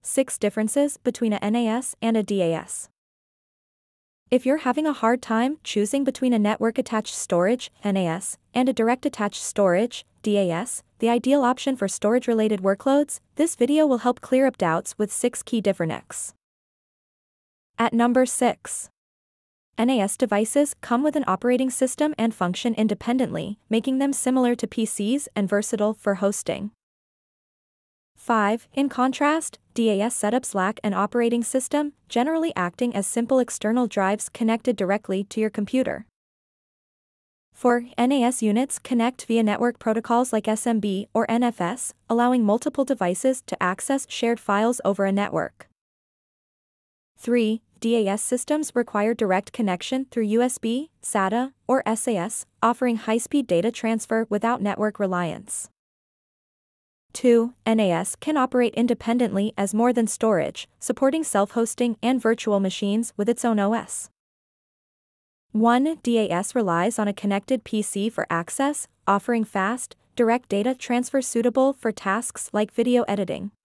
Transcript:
6 differences between a NAS and a DAS. If you're having a hard time choosing between a network-attached storage (NAS) and a direct-attached storage (DAS), the ideal option for storage-related workloads, this video will help clear up doubts with 6 key differences. At number 6. NAS devices come with an operating system and function independently, making them similar to PCs and versatile for hosting. 5. In contrast, DAS setups lack an operating system, generally acting as simple external drives connected directly to your computer. 4. NAS units connect via network protocols like SMB or NFS, allowing multiple devices to access shared files over a network. 3. DAS systems require direct connection through USB, SATA, or SAS, offering high-speed data transfer without network reliance. 2. NAS can operate independently as more than storage, supporting self-hosting and virtual machines with its own OS. 1. DAS relies on a connected PC for access, offering fast, direct data transfer suitable for tasks like video editing.